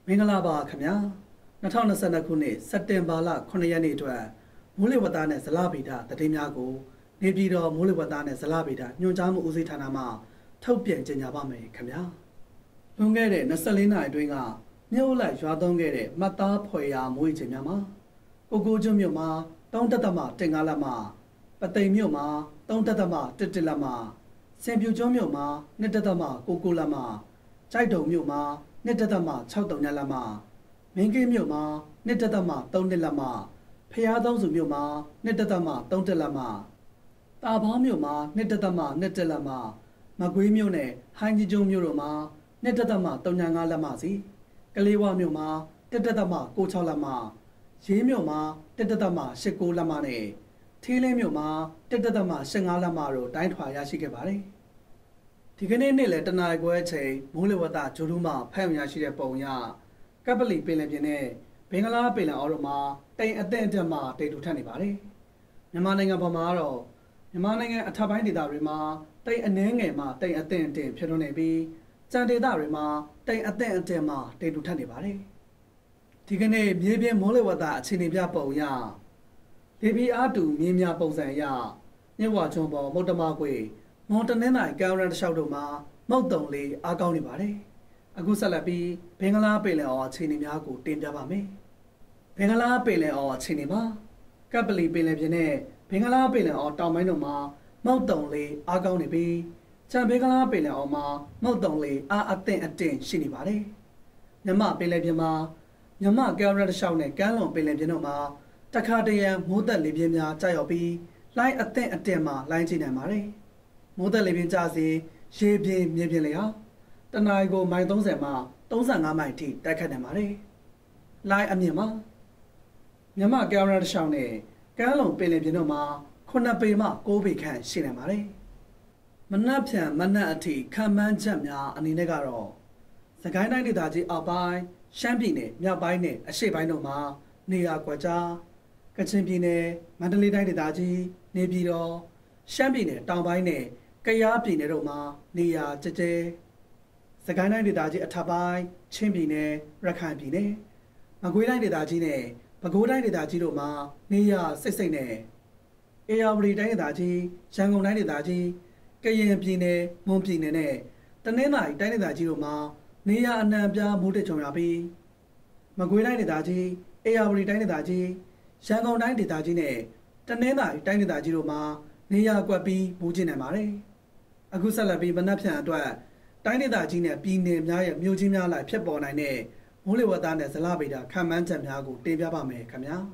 မင်္ဂလာပါခင်ဗျာ2022ခုနှစ်စက်တင်ဘာလ9ရက်နေ့အတွက်မိုးလေဝသနဲ့ဇလဗေဒသတင်းများကိုနေပြည်တော်မိုးလေဝသနဲ့ဇလဗေဒညွှန်ကြားမှုဦးစီးဌာနမှထုတ်ပြန်ကြေညာပါမယ်ခင်ဗျာလွန်ခဲ့တဲ့24နာရီအတွင်းကမြို့လိုက်ရွာသွန်းခဲ့တဲ့မှတ်သားဖွယ်ရာမိုးရေချိန်များမှာကိုကျွန်းမြို့မှာ3.15လက်မှပသိမ်မြို့မှာ3.11လက်မှစင်ပြူကျွန်းမြို့မှာ2.99လက်မှကြိုက်တုံမြို့မှာ2.63လက်မှမင်းကင်းမြို့မှာ2.32လက်မှဖျားသုံးစုမြို့မှာ2.31လက်မှတာဘောင်းမြို့မှာ2.21လက်မှမကွေးမြို့နယ်ဟိုင်းကြီးကျွန်းမြို့တို့မှာ2.35လက်မှစီကလေးဝမြို့မှာ1.96လက်မှရေးမြို့မှာ1.89လက်မှနဲ့ထီးလင်းမြို့မှာ1.15လက်မှတို့တိုင်းထွာရရှိခဲ့ပါတယ်ဒီကနေ့နေ့လယ်တနာရီခွဲအချိန်မိုးလေဝသဂျိုဒူးမှဖတ်ရရှိတဲ့ပုံရကပလီပင်လယ်ပြင်နဲ့ဘင်္ဂလားပင်လယ်အော်တို့မှာတိမ်အသင့်အတက်မှတိမ်ထူထပ်နေပါတယ်မြန်မာနိုင်ငံပေါ်မှာတော့မြန်မာနိုင်ငံအထက်ပိုင်းဒေသတွေမှာတိမ်အနှဲငယ်မှတိမ်အသင့်အတက်ဖြစ်ထွန်းနေပြီးကြံဒေသတွေမှာတိမ်အသင့်အတက်မှတိမ်ထူထပ်နေပါတယ်ဒီကနေ့မြေပြင်မိုးလေဝသအခြေအနေပြပုံရလေပြင်းအားတူမြေများပုံစံအရမြဝကျွန်းပေါ်မုတ်တမကွေမွန်တနင်္သာရီကမ်းရိုးတန်းတစ်လျှောက်တို့မှာမုတ်တုံလေးအားကောင်းနေပါတယ်အခုဆက်လက်ပြီးဘင်္ဂလားပင်လယ်အော်အခြေအနေများကိုတင်ပြပါမယ်ဘင်္ဂလားပင်လယ်အော်အခြေအနေမှာကပလီပင်လယ်ပြင်နဲ့ဘင်္ဂလားပင်လယ်အော်တောင်ပိုင်းတို့မှာမုတ်တုံလေးအားကောင်းနေပြီးချန်ဘင်္ဂလားပင်လယ်အော်မှာမုတ်တုံလေးအားအသင့်အတင့်ရှိနေပါတယ်မြမပင်လယ်ပြင်မှာမြမကမ်းရိုးတန်းတစ်လျှောက်နဲ့ကမ်းလွန်ပင်လယ်ပြင်တို့မှာတခါတရံမိုးသက်လေပြင်းများကြာရောက်ပြီးလှိုင်းအသင့်အတင့်မှလှိုင်းချိနိုင်ပါတယ်မိုးသက်လေပြင်းကျစေရေပြင်းမြေပြင်းလေဟာတနအီကိုမိုင်30မှ35မိုင်ထိတိုက်ခတ်နိုင်ပါတယ်။လိုင်းအမြင့်မှာမြမကမ်းရိုးတန်းတစ်လျှောက်နဲ့ကမ်းလွန်ပင်လယ်ပြင်တို့မှာ9ပေမှ6ပေခန့်ရှိနိုင်ပါတယ်။မနက်ဖြန်မနက်အထိခံမှန်းချက်များအနေနဲ့ကတော့စကိုင်းတိုင်းဒေသကြီးအောက်ပိုင်းရှမ်းပြည်နယ်မြောက်ပိုင်းနဲ့အရှေ့ပိုင်းတို့မှာနေရာကွက်ကြားကချင်ပြည်နယ်မန္တလေးတိုင်းဒေသကြီးနေပြည်တော်ရှမ်းပြည်နယ်တောင်ပိုင်းနဲ့ကယားပြည်နယ်တို့မှာနေရာကျကျစကိုင်းတိုင်းဒေသကြီးအထက်ပိုင်းချင်းပြည်နယ်ရခိုင်ပြည်နယ်မကွေးတိုင်းဒေသကြီးနဲ့ပဲခူးတိုင်းဒေသကြီးတို့မှာနေရာစိတ်နဲ့အေရဝတီတိုင်းဒေသကြီးရန်ကုန်တိုင်းဒေသကြီးကရင်ပြည်နယ်မွန်ပြည်နယ်နဲ့တနင်္သာရီတိုင်းဒေသကြီးတို့မှာနေရာအနှံ့ပြားမိုးတက်ချုံရပြီးမကွေးတိုင်းဒေသကြီးအေရဝတီတိုင်းဒေသကြီးရန်ကုန်တိုင်းဒေသကြီးနဲ့တနင်္သာရီတိုင်းဒေသကြီးတို့မှာနေရာကွက်ပြီးမိုးကျနေပါတယ်အခုဆက်လက်ပြီးမနက်ဖြန်အတွက်တိုင်းဒေသကြီးနဲ့ပြည်နယ်များရဲ့မြို့ကြီးများလိုက်ဖြစ်ပေါ်နိုင်တဲ့မိုးလေဝသနဲ့ဇလဗေဒခန့်မှန်းချက်များကိုတင်ပြပါမယ်ခင်ဗျာ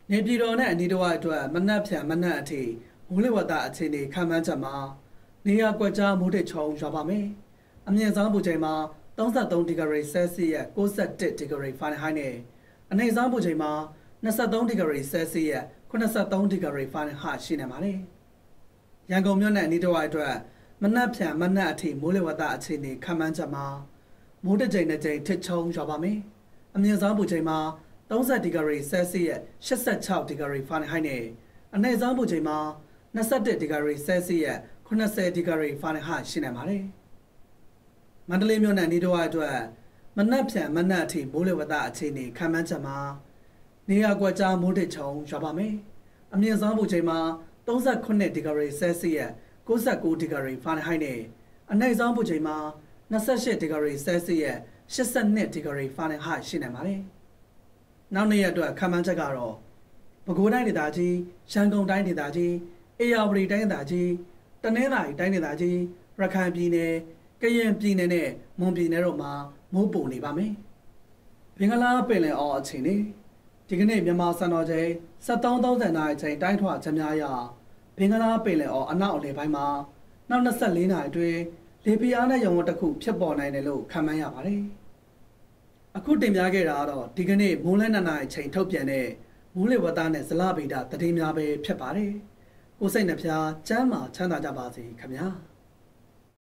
နေပြည်တော်နဲ့အနီးတစ်ဝိုက်အတွက်မနက်ဖြန်မနက်အထိမိုးလေဝသအခြေအနေခန့်မှန်းချက်မှာနေရာကွက်ကြားမိုးထစ်ချုံရွာပါမယ်။အမြင့်ဆုံးပူချိန်မှာ33ဒီဂရီဆဲလ်စီယပ်61ဒီဂရီဖာရင်ဟိုက်နဲ့အနိမ့်ဆုံးပူချိန်မှာ23ဒီဂရီဆဲလ်စီယပ်83ဒီဂရီဖာရင်ဟိုက်ရှိနေပါတယ်။ရန်ကုန်မြို့နဲ့အနီးတစ်ဝိုက်အတွက်မနက်ဖြန်မနက်အထိမိုးလေဝသအခြေအနေခန့်မှန်းချက်မှာမိုးတစ်ကြိမ်နဲ့ကြိမ်ထစ်ချုံရွာပါမယ်။အမြင့်ဆုံးပူချိန်မှာ30ဒီဂရီဆဲလ်စီယပ်86ဒီဂရီဖာရင်ဟိုက်နဲ့အနည်းဆုံးပူချိန်မှာ21ဒီဂရီဆဲလ်စီယပ်80ဒီဂရီဖာရင်ဟိုက်ရှိနေပါတယ်။မန္တလေးမြို့နဲ့နေတော့အတွက်မနက်ဖြန်မနက်အထိမိုးလေဝသအခြေအနေခန့်မှန်းချက်မှာနေရာကွက်ကြားမိုးထစ်ချုံရွာပါမယ်။အမြင့်ဆုံးပူချိန်မှာ38ဒီဂရီဆဲလ်စီယပ်69ဒီဂရီဖာရင်ဟိုက်နဲ့အနည်းဆုံးပူချိန်မှာ28ဒီဂရီဆဲလ်စီယပ်82ဒီဂရီဖာရင်ဟိုက်ရှိနေပါတယ်။နောက်နေ့ရက်အတွက်ခန့်မှန်းချက်ကတော့ပဲခူးတိုင်းဒေသကြီး၊ရန်ကုန်တိုင်းဒေသကြီး၊အေရဝတီတိုင်းဒေသကြီး၊တနင်္သာရီတိုင်းဒေသကြီး၊ရခိုင်ပြည်နယ်၊ကရင်ပြည်နယ်နဲ့မွန်ပြည်နယ်တို့မှာမိုးပုံနေပါမယ်။ဘင်္ဂလားပင်လယ်အော်အခြေအနေဒီကနေ့မြန်မာစံတော်ချိန်7:30နာရီချိန်တိုင်းထွာချက်များအရဘင်္ဂလားပင်လယ်အော်အနောက်အလယ်ပိုင်းမှာနောက်24နာရီအတွင်းလေပြင်းအားနဲ့ရုံဝတ်တစ်ခုဖြစ်ပေါ်နိုင်တယ်လို့ခန့်မှန်းရပါတယ်။အခုတင်ပြခဲ့တာကတော့ဒီကနေ့မိုးလင်း2နာရီချိန်ထုတ်ပြန်တဲ့မိုးလေဝသနဲ့ဇလဗေဒသတင်းများပဲဖြစ်ပါတယ်။ကိုယ်စိတ်နှဖျားကျမ်းမာချမ်းသာကြပါစေခင်ဗျာ။